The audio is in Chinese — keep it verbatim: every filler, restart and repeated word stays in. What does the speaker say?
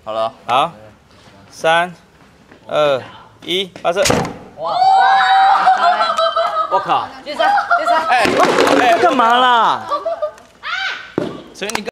好了， 好，三、二、一，发射！ 哇！我靠！ 第三，第三。 哎哎， 干嘛啦？所以你。